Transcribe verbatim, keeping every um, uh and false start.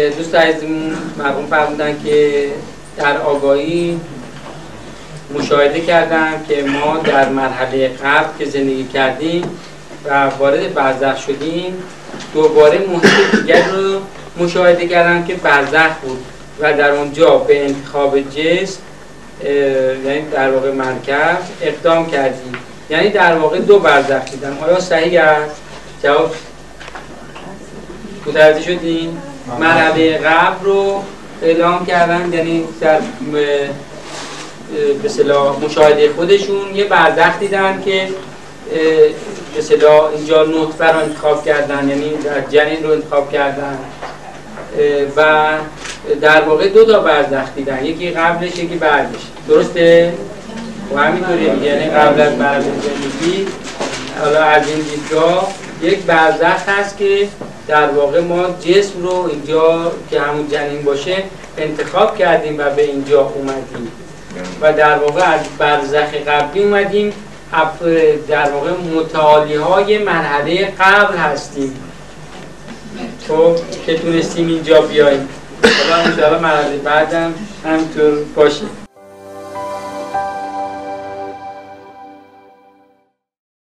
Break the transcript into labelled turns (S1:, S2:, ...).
S1: دوست عزیزمون مرحوم فرمودن که در آگاهی مشاهده کردم که ما در مرحله قبل که زندگی کردیم و وارد برزخ شدیم دوباره محیط دیگر رو مشاهده کردم که برزخ بود و در اونجا به انتخاب جسم یعنی در واقع مرکز اقدام کردیم، یعنی در واقع دو برزخ دیدم. آیا صحیح است؟ جواب متوجه شدین؟ مرحله قبل رو اعلام کردن، یعنی در به اصطلاح مشاهده خودشون یه برزخ دیدن که به اصطلاح اینجا نطفه رو انتخاب کردن، یعنی در جنین رو انتخاب کردن و در واقع دو تا برزخ دیدن، یکی قبلش یکی بعدش. درسته؟ و همینطوری دیگه، یعنی قبل از مرحله زندگی حالا از این دیدگاه یک برزخ هست که در واقع ما جسم رو اینجا که همون جنین باشه انتخاب کردیم و به اینجا اومدیم و در واقع از برزخ قبلی اومدیم، در واقع متعالی های مرحله قبل هستیم خب که تونستیم اینجا بیاییم. حالا انشاءالله مرحله بعدم همینطور باشه.